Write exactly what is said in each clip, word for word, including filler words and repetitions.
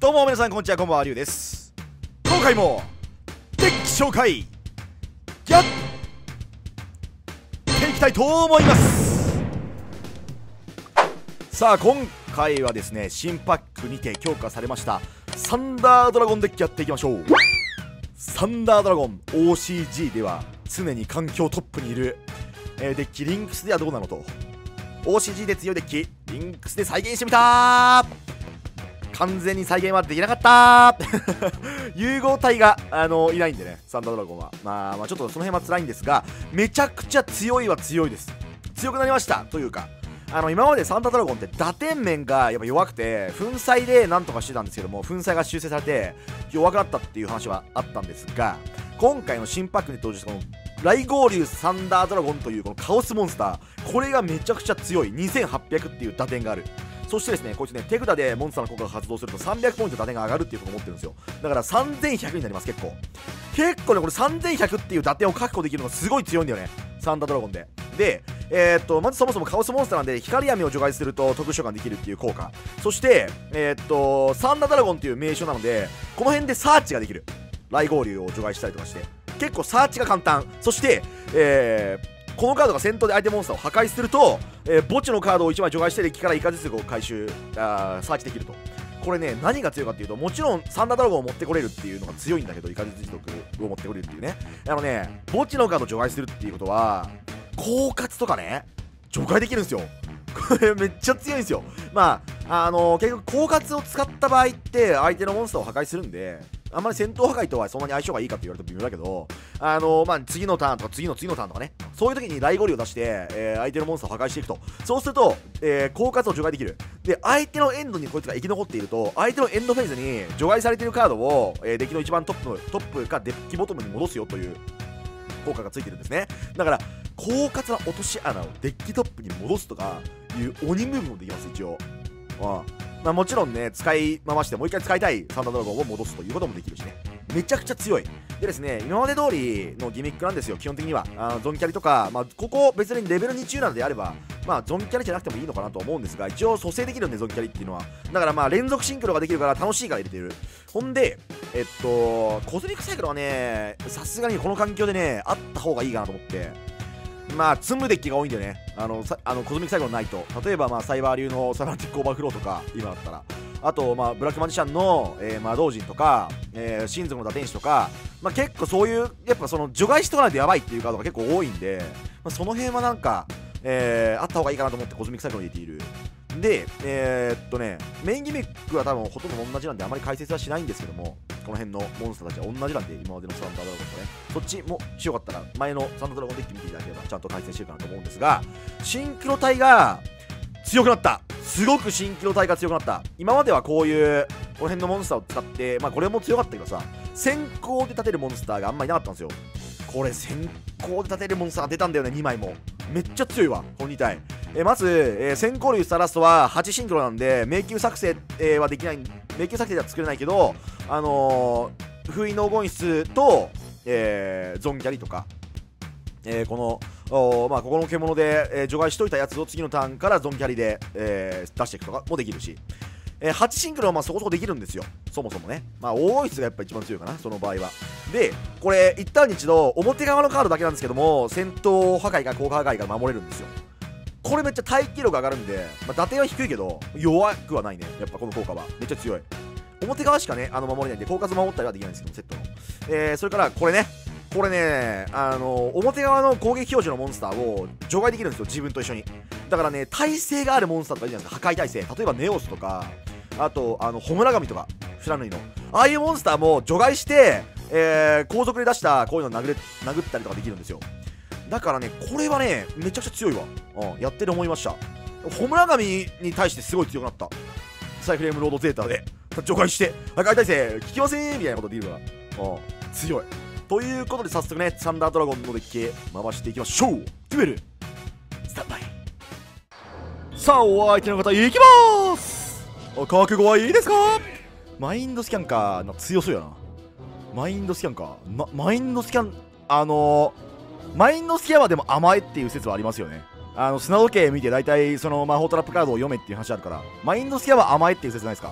どうも皆さんこんにちは、こんばんは、りゅうです。今回もデッキ紹介やっていきたいと思います。さあ今回はですね、新パックにて強化されましたサンダードラゴンデッキやっていきましょう。サンダードラゴン オーシージー では常に環境トップにいる、えー、デッキリンクスではどうなのと オーシージー で強いデッキリンクスで再現してみたー。完全に再現はできなかったー融合体が、あのー、いないんでね、サンダードラゴンは、まあ、まあちょっとその辺は辛いんですが、めちゃくちゃ強いは強いです。強くなりましたというか、あの今までサンダードラゴンって打点面がやっぱ弱くて粉砕でなんとかしてたんですけども、粉砕が修正されて弱くなったっていう話はあったんですが、今回の新パックに登場したこの雷合流サンダードラゴンというこのカオスモンスター、これがめちゃくちゃ強いにせんはっぴゃくっていう打点がある。そしてですね、こいつね、手札でモンスターの効果が発動するとさんびゃくポイント打点が上がるっていうことを持ってるんですよ。だからさんぜんひゃくになります。結構結構ね、これさんぜんひゃくっていう打点を確保できるのがすごい強いんだよね、サンダードラゴンで。で、えー、っとまずそもそもカオスモンスターなんで光闇を除外すると特殊召喚できるっていう効果、そしてえー、っとサンダードラゴンっていう名称なので、この辺でサーチができる。雷合流を除外したりとかして結構サーチが簡単。そしてえーこのカードが戦闘で相手モンスターを破壊すると、えー、墓地のカードをいちまい除外してデッキからいか実力を回収あーサーチできると。これね、何が強いかっていうと、もちろんサンダードラゴンを持ってこれるっていうのが強いんだけど、いか実力を持ってこれるっていうね、あのね、墓地のカードを除外するっていうことは狡猾とかね除外できるんですよ。これめっちゃ強いんですよ。まああのー、結局狡猾を使った場合って相手のモンスターを破壊するんで、あんまり戦闘破壊とはそんなに相性がいいかって言われると微妙だけど、あのー、まあ次のターンとか次の次のターンとかね、そういう時に雷合流を出して、えー、相手のモンスターを破壊していくと。そうすると、えー、狡猾を除外できる。で、相手のエンドにこいつが生き残っていると、相手のエンドフェーズに除外されているカードを、えー、デッキの一番トップトップかデッキボトムに戻すよという効果がついてるんですね。だから狡猾な落とし穴をデッキトップに戻すとかいう鬼ムーブもできます、一応。ああ、まあ、もちろんね、使い回してもう一回使いたいサンダードラゴンを戻すということもできるしね、めちゃくちゃ強い。でですね、今まで通りのギミックなんですよ、基本的には。あのゾンキャリとか、まあ、ここ別にレベルに中なのであれば、まあ、ゾンキャリじゃなくてもいいのかなと思うんですが、一応蘇生できるんで、ゾンキャリっていうのは。だからまあ、連続シンクロができるから楽しいから入れてる。ほんで、えっと、コズミックサイクルはね、さすがにこの環境でね、あった方がいいかなと思って。まあ積むデッキが多いんだよね、あのさあのコズミックサイクルないと。例えばまあサイバー流のサナティックオーバーフローとか今だったら、あとまあブラックマジシャンの、えー、魔導人とか、えー、親族の打天使とか、まあ、結構そういうやっぱその除外しとかないとやばいっていうカードが結構多いんで、まあ、その辺はなんか、えー、あった方がいいかなと思ってコズミックサイクルを入れている。で、えー、っとね、メインギミックは多分ほとんど同じなんであまり解説はしないんですけども、この辺のモンスターたちは同じなんで、今までのサンダードラゴンとね、そっちもしよかったら前のサンダードラゴンデッキ見ていただければちゃんと解説してるかなと思うんですが、シンクロ体が強くなった。すごくシンクロ体が強くなった。今まではこういうこの辺のモンスターを使って、まあこれも強かったけどさ、先行で立てるモンスターがあんまりなかったんですよ。これ先行で立てるモンスターが出たんだよね、にまいも。めっちゃ強いわ、このに体。えまず、えー、先行流スターラストははちシンクロなんで迷宮作成、えー、はできない、迷宮作成では作れないけど、あのー、封印の黄金室と、えー、ゾンキャリとか、えー、このまあ、ここの獣で、えー、除外しといたやつを次のターンからゾンキャリで、えー、出していくとかもできるし、えー、はちシンクロはまあそこそこできるんですよ、そもそもね。まあ黄金室がやっぱ一番強いかな、その場合は。でこれ一旦に一度表側のカードだけなんですけども、戦闘破壊か効果破壊が守れるんですよ。これめっちゃ耐久力上がるんで、まあ、打点は低いけど弱くはないね。やっぱこの効果はめっちゃ強い。表側しかね、あの守れないんで効果図守ったりはできないんですけど、セットの、えー、それからこれね、これね、あの表側の攻撃表示のモンスターを除外できるんですよ、自分と一緒に。だからね、耐性があるモンスターとかいいじゃないですか、破壊耐性。例えばネオスとか、あとあのホムラガミとかフラヌイのああいうモンスターも除外して、えー、後続で出したこういうのを殴れ殴ったりとかできるんですよ。だからね、これはね、めちゃくちゃ強いわ。うん、やってて思いました。ホムラガミに対してすごい強くなった。サイフレームロードゼータで除外して破壊耐性効きませんみたいなことできるから、うん、強い。ということで早速ね、サンダードラゴンのデッキ回していきましょう。デュエルスタンバイ。さあお相手の方いきまーす。覚悟はいいですか？マインドスキャンかな、強そうやな。マインドスキャンか、ま、マインドスキャン、あのー、マインドスキャンはでも甘えっていう説はありますよね。あの砂時計見て大体その魔法トラップカードを読めっていう話あるから、マインドスキャンは甘えっていう説ないですか？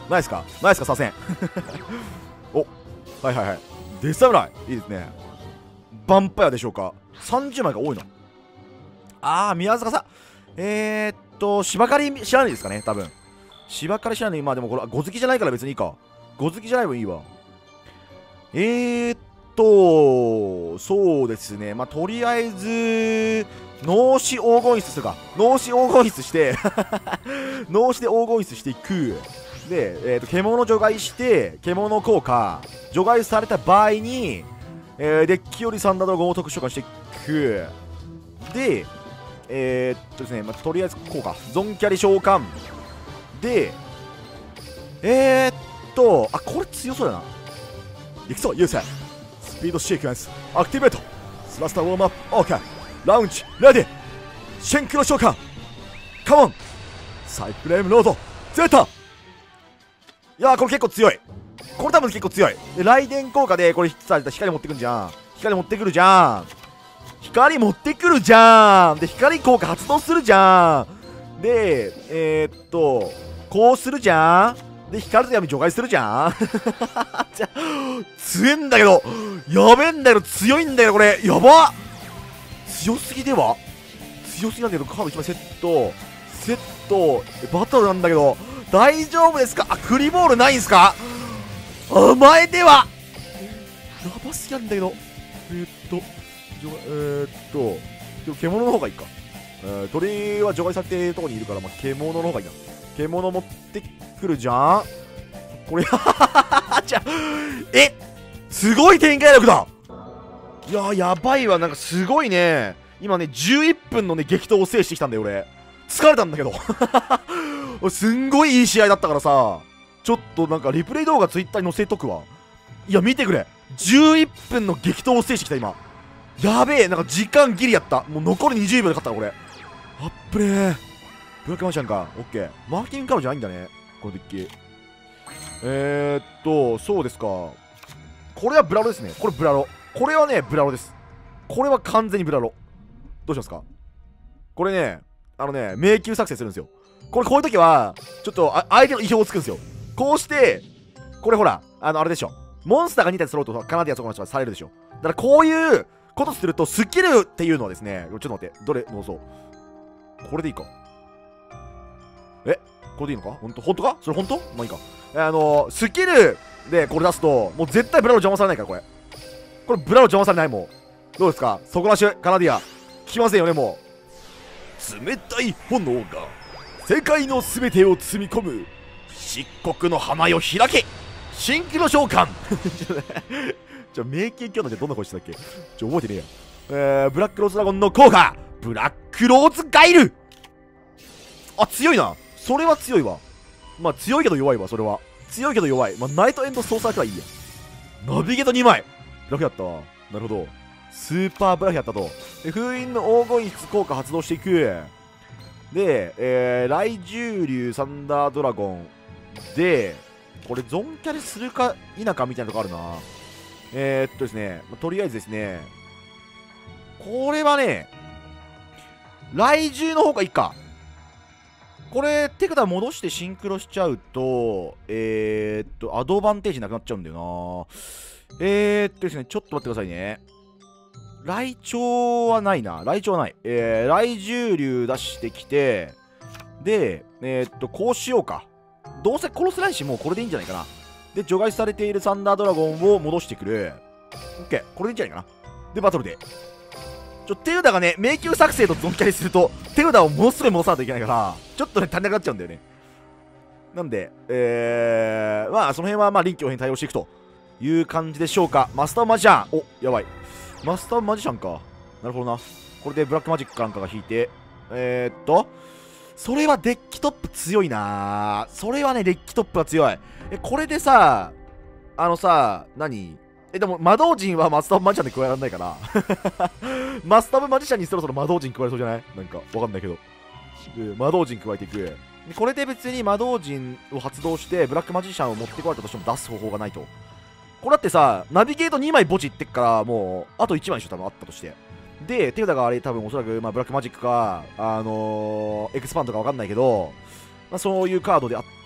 ないですかないですか左遷お、はいはいはい。デス侍いいですね。ヴァンパイアでしょうか。さんじゅうまいが多いな。あー、宮坂さん。えーっと、芝刈り知らないですかね、多分。芝刈り知らない。まあでもこれ、ご好きじゃないから別にいいか。ご好きじゃない分いいわ。えーっと、そうですね。まあとりあえず、脳死黄金室するか。脳死黄金室して、脳死で黄金室していく。で、えー、と獣除外して獣効果除外された場合に、えー、デッキよりサンダードラゴンを特殊召喚していく。でえー、っとですね、まあ、とりあえずこうかゾンキャリ召喚でえー、っとあこれ強そうだな。いくぞユーセスピードシークエンスアクティベートスラスターウォームアップオーケーラウンジレディシェンクロ召喚カモンサイフレームロードゼータ。いやーこれ結構強い。これ多分結構強い。で雷電効果でこれヒットされたら光持ってくるじゃん。光持ってくるじゃん。光持ってくるじゃん。で光効果発動するじゃん。でえー、っとこうするじゃん。で光と闇除外するじゃんじゃ強いんだけどやべえんだけど強いんだけどこれやばっ。強すぎでは強すぎなんだけどカードいちまいセットセットバトルなんだけど大丈夫ですか。あ、クリボールないんすか。お前ではやばすぎなんだけどえー、っとえー、っとでも獣の方がいいか。えー、鳥は除外されてるとこにいるから、まあ、獣の方がいいな。獣持ってくるじゃんこれじゃえすごい展開力だ。いやーやばいわ。なんかすごいね。今ねじゅういっぷんのね激闘を制してきたんだよ俺。疲れたんだけどすんごいいい試合だったからさ、ちょっとなんかリプレイ動画ツイッターに載せとくわ。いや見てくれ、じゅういっぷんの激闘を制してきた今。やべえ、なんか時間ギリやった。もう残りにじゅうびょうで勝ったこれ。あっぶねー。ブラックマジシャンか。オッケー。マーキングカードじゃないんだねこのデッキ。えー、っとそうですか。これはブラロですね。これブラロ。これはねブラロです。これは完全にブラロ。どうしますかこれね。あのね迷宮作戦するんですよ。これこういう時はちょっとあ相手の意表をつくんですよ。こうしてこれほらあのあれでしょ、モンスターがにたい揃うとカナディアンそこの人はされるでしょ。だからこういうことするとスキルっていうのはですね、ちょっと待って、どれもうそうこれでいいか。えこれでいいのか。ほんとほんとかそれほんとまあいいか。あのスキルでこれ出すともう絶対ブラロ邪魔されないから。これこれブラロ邪魔されない。もうどうですかそこらしカナディアン効きませんよね。もう冷たい炎が世界のすべてを包み込む漆黒の花よ開け蜃気の召喚じゃあ迷宮強打ってどんな声してたっけちょ覚えてねえや。えー、ブラックローズドラゴンの効果ブラックローズガイル。あ強いな。それは強いわ。まあ強いけど弱いわ。それは強いけど弱い。まあナイトエンドソーサーくらいいいや。ナビゲートにまいブラフやったわ。なるほど。スーパーブラフやったと。で封印の黄金室効果発動していく。で、えー、雷獣竜サンダードラゴンでこれゾンキャリするか否かみたいなとこあるな。えー、っとですね、まあ、とりあえずですねこれはね雷獣の方がいいか。これ手札戻してシンクロしちゃうとえー、っとアドバンテージなくなっちゃうんだよな。えー、っとですねちょっと待ってくださいね。ライチョウはないな。ライチョウはない。えー、雷獣竜出してきて、で、えー、っと、こうしようか。どうせ殺せないし、もうこれでいいんじゃないかな。で、除外されているサンダードラゴンを戻してくる。オッケー。これでいいんじゃないかな。で、バトルで。ちょ、手札がね、迷宮作成とゾンキャリすると、手札をものすごい戻さないといけないから、ちょっとね、足りなくなっちゃうんだよね。なんで、えー、まあ、その辺は、まあ、臨機応変に対応していくという感じでしょうか。マスターマジシャン。お、やばい。マスターマジシャンか。なるほどな。これでブラックマジックかなんかが引いて。えー、っと。それはデッキトップ強いな。それはね、デッキトップは強い。え、これでさ、あのさ、何え、でも魔導陣はマスターマジシャンで加えられないから。マスターマジシャンにそろそろ魔導陣加えそうじゃないなんか、わかんないけど。で魔導陣加えていく。でこれで別に魔導陣を発動して、ブラックマジシャンを持ってこられたとしても出す方法がないと。これだってさ、ナビゲートにまい墓地行ってっから、もう、あといちまいでしょ、多分あったとして。で、手札があれ、多分おそらく、まあ、ブラックマジックか、あのー、エクスパンドかわかんないけど、まあ、そういうカードであっ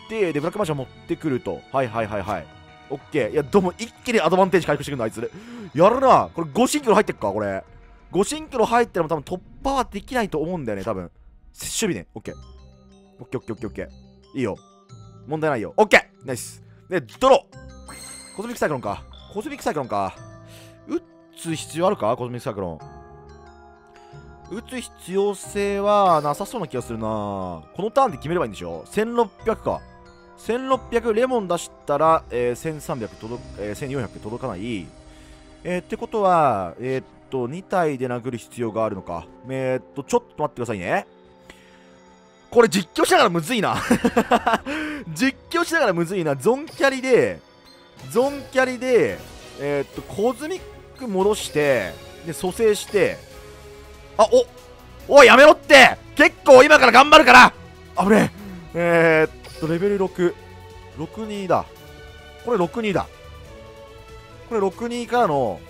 て、でブラックマジシャン持ってくると。はいはいはいはい。オッケー。いやどうも一気にアドバンテージ回復してくるのあいつ。やるな。これごシンクロ入ってっかこれ。ごシンクロ入っても多分突破はできないと思うんだよね多分。守備ね。オッケー。オッケーオッケーオッケーオッケー。いいよ。問題ないよ。オッケーナイス。で、ドローコズミックサイクロンか。コズミックサイクロンか。打つ必要あるかコズミックサイクロン。打つ必要性はなさそうな気がするな。このターンで決めればいいんでしょ。せんろっぴゃくか。せんろっぴゃくレモン出したら、えー、せんさんびゃく届、えー、せんよんひゃく届かない。えー、ってことは、えー、っと、に体で殴る必要があるのか。えー、っと、ちょっと待ってくださいね。これ実況しながらむずいな。実況しながらむずいな。ゾンキャリで、ゾンキャリで、えー、っと、コズミック戻して、で、蘇生して、あ、おおい、やめろって結構今から頑張るから危ねえ。えー、っと、レベルろく。ろくにだ。これろくにだ。これろくにからの、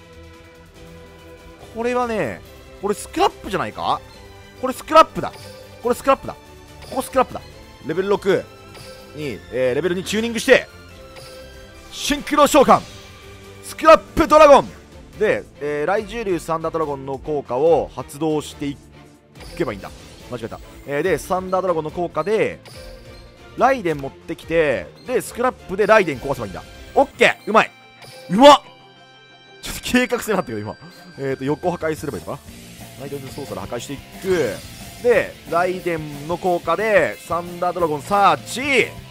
これはね、これスクラップじゃないか。これスクラップだ。これスクラップだ。ここスクラップだ。レベルろくに、えー、レベルにチューニングして、シンクロ召喚スクラップドラゴンで、えー、雷獣竜サンダードラゴンの効果を発動していけばいいんだ。間違えた。えー、で、サンダードラゴンの効果で、ライデン持ってきて、で、スクラップでライデン壊せばいいんだ。オッケーうまいうまっちょっと計画性になったけど、今。えーと、横破壊すればいいのかな。ライデン操作で破壊していく。で、ライデンの効果で、サンダードラゴンサーチ。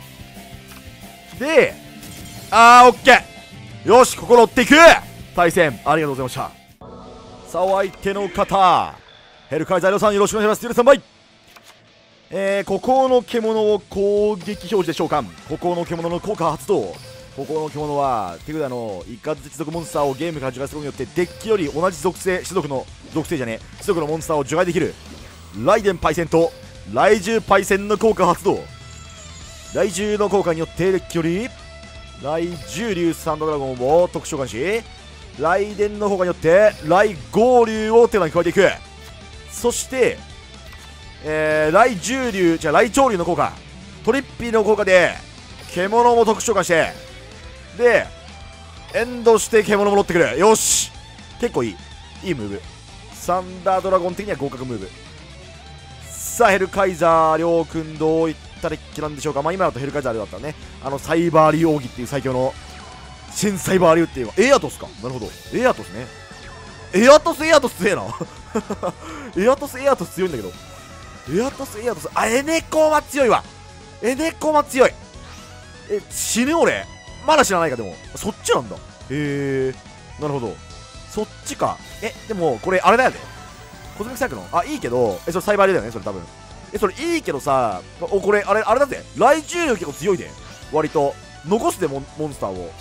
で、あー、オッケーよし、ここ乗っていく対戦、ありがとうございました。さあ、お相手の方、ヘルカイザーさん、よろしくお願いします。よろしくさんばい。えー、孤高の獣を攻撃表示で召喚。孤高の獣の効果発動。孤高の獣は手札の一括接続モンスターをゲームから除外することによってデッキより同じ属性、種族の属性じゃねえ、種族のモンスターを除外できる。ライデンパイセンと雷獣パイセンの効果発動。雷獣の効果によってデッキより雷獣竜サンダードラゴンを特殊召喚し、雷電の効果によって雷豪竜を手札に加えていく。そしてえー、雷獣竜じゃあ雷鳥竜の効果、トリッピーの効果で獣も特殊召喚して、でエンドして獣も乗ってくる。よし、結構いいいいムーブ。サンダードラゴン的には合格ムーブ。さあヘルカイザーりょうくんどういったデッキなんでしょうか。まあ今だとヘルカイザーだったらね、あのサイバー竜奥義っていう最強の新サイバー竜っていうエアトスか。なるほど、エアトスね。エアトスエアトス強えな。エアトスエアトス強いんだけど、エアトスエアトス、あ、エネコマ強いわ。エネコマ強い。え、死ぬ俺。まだ知らないか。でもそっちなんだ。へえ、なるほど、そっちか。え、でもこれあれだよね、コズミックサイクロン。あ、いいけど、え、それサイバー竜だよねそれ多分。え、それいいけどさ、お、これあれあれだぜ、雷獣竜結構強いで、割と残すでモン、モンスターを。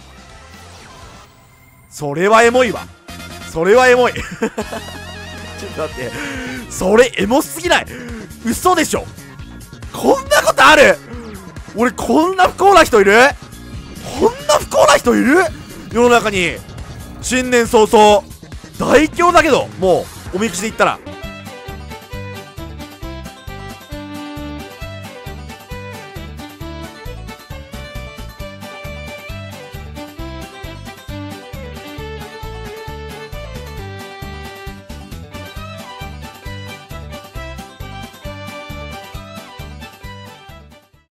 それはエモいわ。それはエモい。ちょっと待って、それエモすぎない？嘘でしょ。こんなことある？俺こんな不幸な人いる？こんな不幸な人いる？世の中に。新年早々大凶だけど、もうおみくじで言ったら